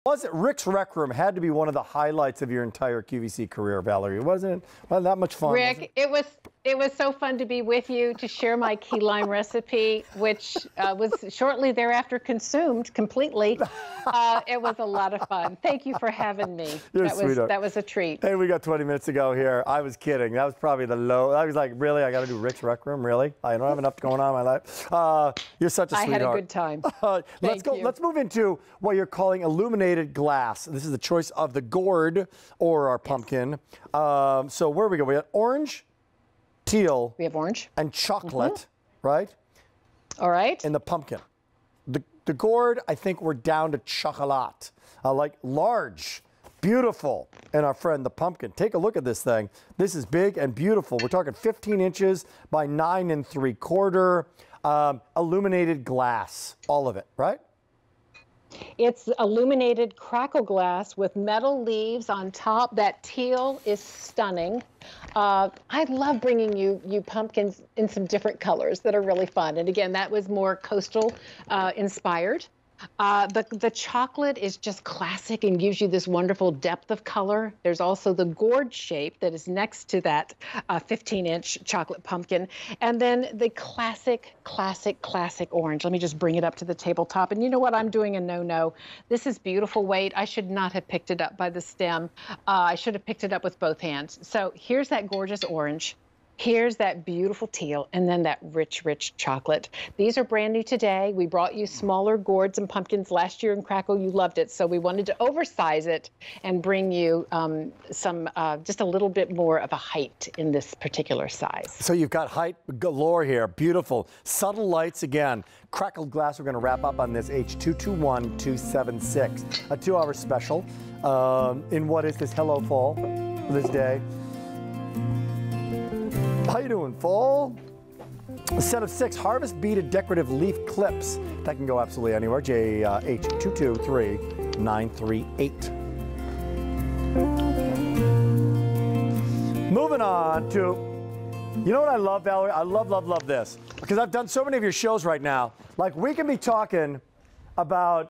Was it Rick's Rec Room had to be one of the highlights of your entire QVC career, Valerie? Wasn't it? Wasn't that much fun? Rick, it was so fun to be with you, to share my key lime recipe, which was shortly thereafter consumed completely. It was a lot of fun. Thank you for having me. That was a treat. Hey, we got 20 minutes to go here. I was kidding. That was probably the low. I was like, really? I got to do Rick's Rec Room? Really? I don't have enough going on in my life. You're such a sweetheart. I had a good time. Let's go. Let's move into what you're calling illuminated glass. This is the choice of the gourd or our pumpkin. So where we go? We got orange, teal. We have orange. And chocolate, right? All right. In the pumpkin. The gourd, I think we're down to chocolate. Like large, beautiful. And our friend, the pumpkin. Take a look at this thing. This is big and beautiful. We're talking 15 inches by 9 3/4. Illuminated glass, all of it, right? It's illuminated crackle glass with metal leaves on top. That teal is stunning. I love bringing you pumpkins in some different colors that are really fun. And again, that was more coastal inspired. The chocolate is just classic and gives you this wonderful depth of color. There's also the gourd shape that is next to that 15-inch chocolate pumpkin. And then the classic orange. Let me just bring it up to the tabletop. And you know what? I'm doing a no-no. This is beautiful weight. I should not have picked it up by the stem. I should have picked it up with both hands. So here's that gorgeous orange. Here's that beautiful teal, and then that rich, rich chocolate. These are brand new today. We brought you smaller gourds and pumpkins last year in Crackle. You loved it, so we wanted to oversize it and bring you just a little bit more of a height in this particular size. So you've got height galore here. Beautiful. Subtle lights again. Crackled glass. We're going to wrap up on this H221276. A 2-hour special in what is this Hello Fall this day. How you doing, fall? A set of 6 harvest beaded decorative leaf clips that can go absolutely anywhere. H223938. Moving on to, you know what I love, Valerie? I love this. Because I've done so many of your shows right now. Like, we can be talking about